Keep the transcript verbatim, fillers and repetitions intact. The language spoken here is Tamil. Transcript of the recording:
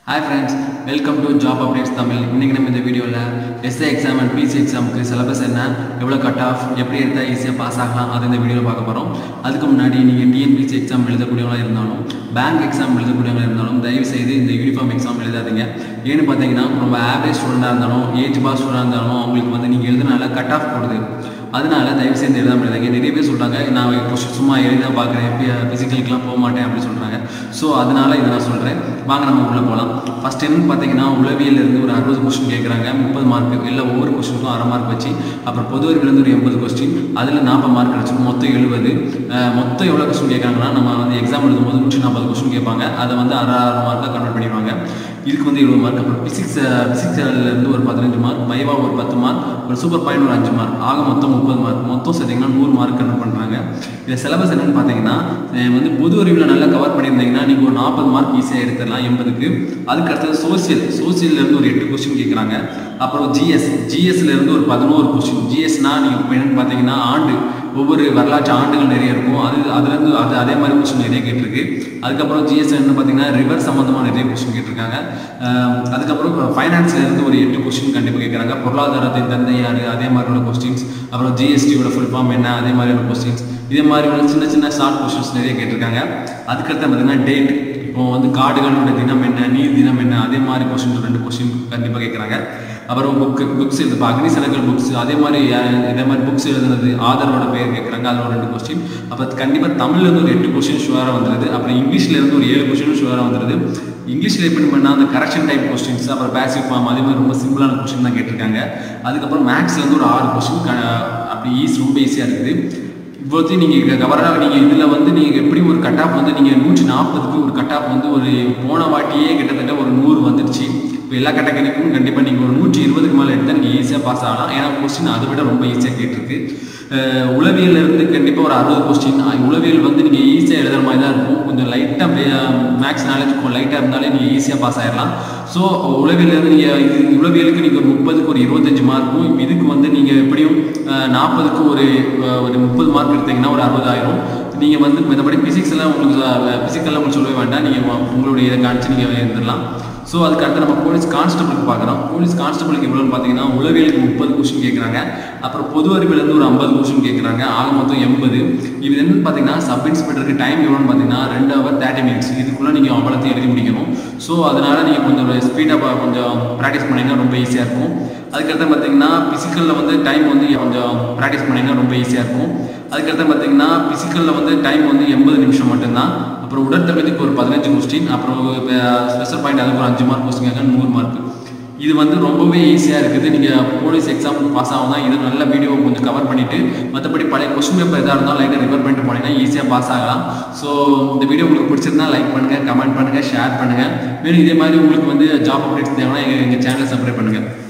Hi friends, welcome to Job Updates Tamil. இன்னைக்கு நம்ம இந்த வீடியோல எஸ்ஏ எக்ஸாம் அண்ட் பிசி எக்ஸாமுக்கு சிலபஸ் என்ன, எவ்வளவு கட் ஆஃப், எப்படி எடுத்தா ஈஸியா பாஸ் ஆகலாம் அது இந்த வீடியோல பார்க்க போறோம். அதுக்கு முன்னாடி நீங்க டிஎன்பிசி எக்ஸாம் எழுதக்கூடியவங்களா இருந்தாலும் பேங்க் எக்ஸாம் எழுதக்கூடியவங்களா இருந்தாலும் தயவு செய்து இந்த யூனிஃபார்ம் எக்ஸாம் எழுதாதீங்க. ஏன்னு பார்த்தீங்கன்னா ரொம்ப ஆவரேஜ் ஸ்டூடெண்டாக இருந்தாலும் ஏஜ் பாஸ் ஸ்டூடெண்டாக இருந்தாலும் அவங்களுக்கு வந்து நீங்கள் எழுதுனால கட் ஆஃப் போடுது. அதனால தயவு செய்து எழுதாமல் எழுதாங்க. நிறைய பேர் சொல்கிறாங்க நான் கொஸ்டின் சும்மா எழுத பார்க்குறேன், ஃபிசிக்கலுக்குலாம் போக மாட்டேன் அப்படின்னு சொல்கிறாங்க. ஸோ அதனால இதை நான் சொல்கிறேன். வாங்க நம்ம உள்ளே போகலாம். ஃபஸ்ட் என்னன்னு பார்த்தீங்கன்னா உளவியலேருந்து ஒரு அறுபது கொஸ்டின் கேட்குறாங்க, முப்பது மார்க் இல்லை ஒவ்வொரு கொஸ்டினுக்கும் அரை மார்க் வச்சு. அப்புறம் பொது அறிவிலேருந்து ஒரு எண்பது கொஸ்டின், அதில் நாற்பது மார்க் கிடச்சி மொத்தம் எழுபது. மொத்தம் எவ்வளோ கொஸ்டின் கேட்குறாங்கன்னா நம்ம வந்து எக்ஸாம் எழுதும்போது நூற்றி நாற்பது கொஸ்டின் கேட்பாங்க, அதை வந்து அரை அரை மார்க்காக கன்வெர்ட் பண்ணிடுவாங்க. இதுக்கு வந்து எழுபது மார்க். அப்புறம் பிசிக்ஸ் பிசிக்ஸ்லேருந்து ஒரு பதினஞ்சு மார்க், பைவா ஒரு பத்து மார்க், ஒரு சூப்பர் பாயிண்ட் ஒரு அஞ்சு மார்க், ஆக மொத்தம் முப்பது மார்க். மொத்தம் சேர்த்திங்கன்னா நூறு மார்க் கன்வெர்ட் பண்ணுறாங்க. இந்த சிலபஸ் என்னென்னு பார்த்தீங்கன்னா வந்து பொது அறிவில் நல்லா கவர் பண்ணியிருந்தீங்கன்னா நீங்கள் ஒரு நாற்பது மார்க் ஈஸியாக எடுத்துடலாம் எண்பதுக்கு. அதுக்கு அடுத்தது சோசியல் சோசியல்லேருந்து ஒரு எட்டு கொஸ்டின் கேட்குறாங்க. அப்புறம் ஜிஎஸ் ஜிஎஸ்லேருந்து ஒரு பதினோரு கொஸ்டின். ஜிஎஸ்னால் நீங்கள் இப்போ என்னென்னு பார்த்தீங்கன்னா ஆண்டு ஒவ்வொரு வரலாற்று ஆண்டுகள் நிறைய இருக்கும், அது அதுலேருந்து அது அதே மாதிரி கொஸ்டின் நிறைய கேட்டிருக்கு. அதுக்கப்புறம் ஜிஎஸ் என்ன பார்த்தீங்கன்னா ரிவர் சம்மந்தமாக நிறைய கொஸ்டின் கேட்டிருக்காங்க. அதுக்கப்புறம் ஃபைனான்ஸ்லேருந்து ஒரு எட்டு கொஸ்டின் கண்டிப்பாக கேட்குறாங்க. பொருளாதாரத்தை தந்தை யார் அதே மாதிரி உள்ள கொஸ்டின்ஸ். அப்புறம் ஜிஎஸ்டியோட ஃபுல் ஃபார்ம் என்ன அதே மாதிரியான கொஸ்டின்ஸ். இதே மாதிரி உள்ள சின்ன சின்ன ஷார்ட் கொஸ்டின்ஸ் நிறைய கேட்டிருக்காங்க. அதுக்கடுத்து பார்த்தீங்கன்னா டேட், இப்போ வந்து காடுகளோட தினம் என்ன, நீர் தினம் என்ன, அதே மாதிரி கொஸ்டின் ரெண்டு கொஸ்டின் கண்டிப்பாக கேட்குறாங்க. அப்புறம் புக்கு புக்ஸ் எழுது இப்போ அக்னி சிறகல் புக்ஸ் அதே மாதிரி இதே மாதிரி புக்ஸ் எழுதுனது ஆதரோட பேர் கேட்குறாங்க, அதில் ஒரு ரெண்டு கொஸ்டின். அப்போ கண்டிப்பாக தமிழ்லேருந்து ஒரு எட்டு கொஸ்டின் ஷுவராக வந்துடுது. அப்புறம் இங்கிலீஷ்லேருந்து ஒரு ஏழு கொஸ்டின் ஷுவராக வந்துடுது. இங்கிலீஷில் எப்படி பண்ணால் அந்த கரெக்ஷன் டைப் கொஸ்டின்ஸ், அப்புறம் பேசிவ் ஃபார்ம் அதே மாதிரி ரொம்ப சிம்பிளான கொஸ்டின் தான் கேட்டிருக்காங்க. அதுக்கப்புறம் மேக்ஸ்லேருந்து ஒரு ஆறு கொஸ்டின் அப்படி ஈஸி ரொம்ப ஈஸியாக இருக்குது. இப்போதைக்கு நீங்கள் கவராக நீங்கள் இதில் வந்து நீங்கள் எப்படி ஒரு கட் ஆஃப் வந்து நீங்கள் நூற்றி நாற்பதுக்கு ஒரு கட் ஆஃப் வந்து ஒரு போன வாட்டியே கிட்டத்தட்ட ஒரு நூறு வந்துடுச்சு. இப்போ எல்லா கேட்டகரிக்கும் கண்டிப்பாக நீங்கள் ஒரு நூற்றி இருபதுக்கு மேலே எடுத்தால் நீங்கள் ஈஸியாக பாஸ் ஆகலாம். ஏன்னா கொஸ்டின் அதை விட ரொம்ப ஈஸியாக கேட்டிருக்கு. உளவியலிருந்து கண்டிப்பாக ஒரு அறுபது கொஸ்டின். உளவியல் வந்து நீங்கள் ஈஸியாக எழுதுற மாதிரி தான் இருக்கும். கொஞ்சம் லைட்டாக மேக்ஸ் நாலேஜ் லைட்டாக இருந்தாலே நீங்கள் ஈஸியாக பாஸ் ஆகிடலாம். ஸோ உளவியலேருந்து நீங்கள் இது உளவியலுக்கு நீங்கள் ஒரு முப்பதுக்கு ஒரு இருபத்தஞ்சு மார்க்கும், இதுக்கு வந்து நீங்கள் எப்படியும் நாற்பதுக்கு ஒரு ஒரு முப்பது மார்க் எடுத்தீங்கன்னா ஒரு அறுபதாயிரம். நீங்கள் வந்து மற்றபடி ஃபிசிக்ஸ் எல்லாம் உங்களுக்கு ஃபிசிக்கெல்லாம் உங்களுக்கு சொல்லவே வேண்டாம், நீங்கள் உங்களுடைய இதை காணிச்சு நீங்கள் எழுந்துடலாம். ஸோ அதுக்கு அடுத்து நம்ம போலீஸ் கான்ஸ்டபிளுக்கு பார்க்குறோம். போலீஸ் கான்ஸ்டபிளுக்கு எவ்வளோன்னு பார்த்தீங்கன்னா உளவியலுக்கு முப்பது கொஸ்டின் கேட்குறாங்க. அப்புறம் பொது அறிவிலேருந்து ஒரு ஐம்பது கொஸ்டின் கேட்குறாங்க, ஆக மொத்தம் எண்பது. இது என்னன்னு பார்த்தீங்கன்னா சப் இன்ஸ்பெக்டருக்கு டைம் எவ்வளோன்னு பார்த்தீங்கன்னா ரெண்டு ஹவர் தேர்ட்டி மினிட்ஸ். இதுக்குள்ளே நீங்கள் அவ்வளோத்தையும் எழுதி முடிக்கணும். ஸோ அதனால் நீங்கள் கொஞ்சம் ஸ்பீடாக கொஞ்சம் ப்ராக்டிஸ் பண்ணிங்கன்னா ரொம்ப ஈஸியாக இருக்கும். அதுக்கடுத்து பார்த்தீங்கன்னா ஃபிசிக்கலில் வந்து டைம் வந்து கொஞ்சம் ப்ராக்டிஸ் பண்ணிங்கன்னா ரொம்ப ஈஸியாக இருக்கும். அதுக்கடுத்து பார்த்தீங்கன்னா ஃபிசிக்கலில் வந்து டைம் வந்து எண்பது நிமிஷம் மட்டும்தான். அப்புறம் உடற்தகுதிக்கு ஒரு பதினஞ்சு கொஸ்டின், அப்புறம் ஸ்பெஷல் பாயிண்ட் அதுக்கு ஒரு அஞ்சு மார்க் கொஸ்டின் கேட்க நூறு மார்க். இது வந்து ரொம்பவே ஈஸியாக இருக்குது. நீங்கள் போலீஸ் எக்ஸாம் பாஸ் ஆகும் தான். இது நல்ல வீடியோ கொஞ்சம் கவர் பண்ணிவிட்டு மற்றபடி பழைய கொஸ்டின் பேப்பர் எதாக இருந்தாலும் லைட்டாக ரிஃபர் பண்ணிட்டு போனீங்கன்னா ஈஸியாக பாஸ் ஆகலாம். ஸோ இந்த வீடியோ உங்களுக்கு பிடிச்சிருந்தா லைக் பண்ணுங்கள், கமெண்ட் பண்ணுங்கள், ஷேர் பண்ணுங்கள். மேலும் இதே மாதிரி உங்களுக்கு வந்து ஜாப் அப்டேட்ஸ் தேவைன்னா எங்கள் எங்கள் சேனலை சப்ஸ்கிரைப் பண்ணுங்கள்.